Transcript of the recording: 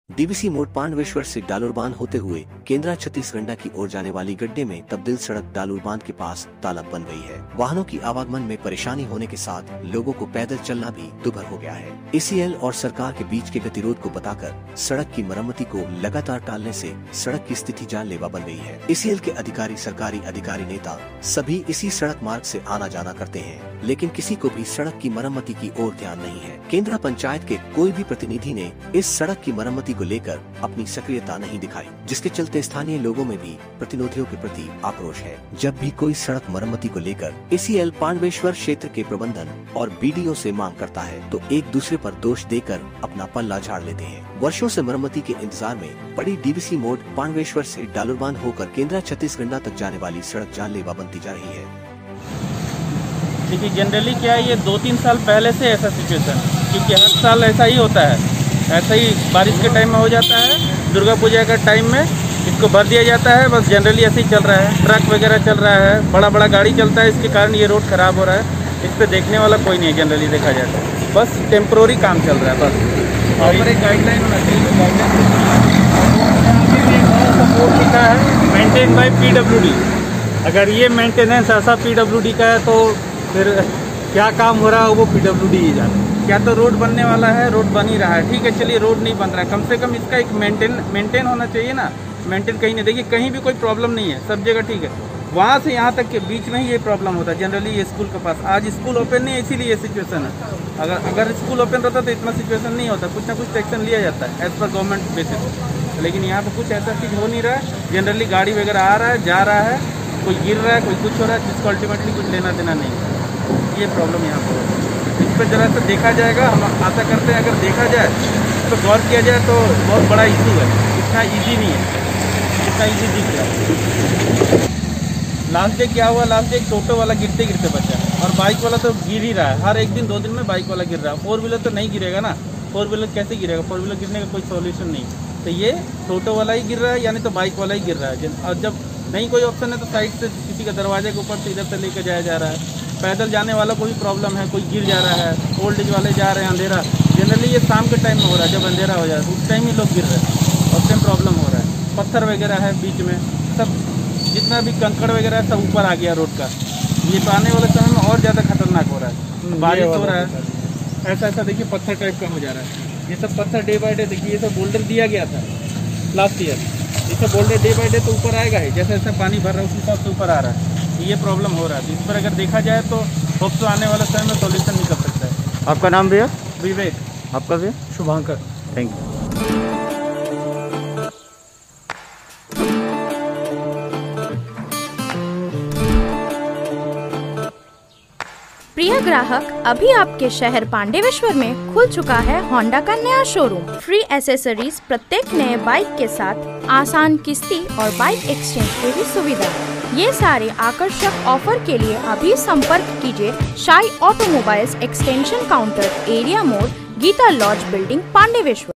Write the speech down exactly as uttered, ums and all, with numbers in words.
DVC मोड़ पांडवेश्वर से डालूरबान होते हुए केंद्रा छत्तीसगढ़ की ओर जाने वाली गड्ढे में तब्दील सड़क डालूरबान के पास तालाब बन गई है। वाहनों की आवागमन में परेशानी होने के साथ लोगों को पैदल चलना भी दुभर हो गया है। ईसीएल और सरकार के बीच के गतिरोध को बताकर सड़क की मरम्मती को लगातार टालने से सड़क की स्थिति जानलेवा बन गई है। ईसीएल के अधिकारी, सरकारी अधिकारी, नेता सभी इसी सड़क मार्ग से आना जाना करते हैं, लेकिन किसी को भी सड़क की मरम्मती की ओर ध्यान नहीं है। केंद्रा पंचायत के कोई भी प्रतिनिधि ने इस सड़क की मरम्मती को लेकर अपनी सक्रियता नहीं दिखाई, जिसके चलते स्थानीय लोगों में भी प्रतिनिधियों के प्रति आक्रोश है। जब भी कोई सड़क मरम्मती को लेकर ईसीएल पांडवेश्वर क्षेत्र के प्रबंधन और बीडीओ से मांग करता है तो एक दूसरे पर दोष देकर अपना पल्ला झाड़ लेते हैं। वर्षों से मरम्मती के इंतजार में पड़ी डीवीसी मोड़ पांडवेश्वर से डालूरबान होकर केंद्रा छत्तीसगढ़ तक जाने वाली सड़क जानलेवा बनती जा रही है। देखिए, जनरली क्या है, ये दो तीन साल पहले से ऐसा सिचुएशन है, क्योंकि हर साल ऐसा ही होता है। ऐसा ही बारिश के टाइम में हो जाता है, दुर्गा पूजा का टाइम में इसको भर दिया जाता है। बस जनरली ऐसे ही चल रहा है, ट्रक वगैरह चल रहा है, बड़ा बड़ा गाड़ी चलता है, इसके कारण ये रोड खराब हो रहा है। इस पर देखने वाला कोई नहीं है जनरली देखा जाए तो, बस टेम्प्रोरी काम चल रहा है बस। और एक गाइडलाइन होना चाहिए, सपोर्ट लिखा है मेंटेन बाय पीडब्ल्यूडी। अगर ये मेंटेनेंस ऐसा पीडब्ल्यूडी का है तो फिर क्या काम हो रहा है वो पीडब्ल्यूडी ही जाने। क्या तो रोड बनने वाला है, रोड बन ही रहा है, ठीक है, चलिए रोड नहीं बन रहा है, कम से कम इसका एक मेंटेन मेंटेन होना चाहिए ना। मेंटेन कहीं नहीं, देखिए कहीं भी कोई प्रॉब्लम नहीं है, सब जगह ठीक है। वहाँ से यहाँ तक के बीच में ही ये प्रॉब्लम होता है जनरली, ये स्कूल के पास। आज स्कूल ओपन नहीं है, इसीलिए ये सिचुएशन है। अगर अगर स्कूल ओपन रहता तो इतना सिचुएशन नहीं होता, कुछ ना कुछ एक्शन लिया जाता है एज पर गवर्नमेंट बेसिस। लेकिन यहाँ पर कुछ ऐसा चीज़ हो नहीं रहा है। जनरली गाड़ी वगैरह आ रहा है, जा रहा है, कोई गिर रहा है, कोई कुछ हो रहा है, जिसको अल्टीमेटली कुछ लेना देना नहीं है। ये प्रॉब्लम यहाँ पर है। इस पर जरा सा देखा जाएगा, हम आशा करते हैं अगर देखा जाए तो गौर किया जाए तो बहुत बड़ा इशू है। इतना इजी नहीं है जितना इजी दिख रहा है। लास्ट डे क्या हुआ, लास्ट डे एक टोटो वाला गिरते गिरते बचा, और बाइक वाला तो गिर ही रहा है। हर एक दिन दो दिन में बाइक वाला गिर रहा है। फोर व्हीलर तो नहीं गिरेगा ना, फोर व्हीलर कैसे गिरेगा, फोर व्हीलर गिरने का कोई सोल्यूशन नहीं। तो ये टोटो वाला ही गिर रहा है, यानी तो बाइक वाला ही गिर रहा है। और जब नहीं कोई ऑप्शन है तो साइड से किसी का दरवाजे के ऊपर से इधर से लेकर जाया जा रहा है। पैदल जाने वाला को भी प्रॉब्लम है, कोई गिर जा रहा है, ओल्ड एज वाले जा रहे हैं, अंधेरा। जनरली ये शाम के टाइम में हो रहा है, जब अंधेरा हो जाए उस टाइम ही लोग गिर रहे हैं, उस टाइम प्रॉब्लम हो रहा है। पत्थर वगैरह है बीच में, सब जितना भी कंकड़ वगैरह है सब ऊपर आ गया रोड का। ये तो आने वाले समय में और ज़्यादा खतरनाक हो रहा है। बारिश हो रहा है, ऐसा ऐसा देखिए पत्थर टाइप का हो जा रहा है। ये सब पत्थर डे बाई डे, देखिए ये सब बोल्डर दिया गया था लास्ट ईयर, ये सब बोल्डर डे बाई डे तो ऊपर आएगा ही, जैसे जैसे पानी भर रहा है उस हिसाब से ऊपर आ रहा है। ये प्रॉब्लम हो रहा है। इस पर अगर देखा जाए तो होप तो आने वाले समय में सॉल्यूशन निकल सकता है। आपका नाम भैया? विवेक। आपका भैया? शुभांकर। Thank you. प्रिय ग्राहक, अभी आपके शहर पांडवेश्वर में खुल चुका है होंडा का नया शोरूम। फ्री एसेसरीज प्रत्येक नए बाइक के साथ, आसान किस्ती और बाइक एक्सचेंज की भी सुविधा। ये सारे आकर्षक ऑफर के लिए अभी संपर्क कीजिए शाई ऑटोमोबाइल्स, एक्सटेंशन काउंटर, एरिया मोड़, गीता लॉज बिल्डिंग, पांडवेश्वर।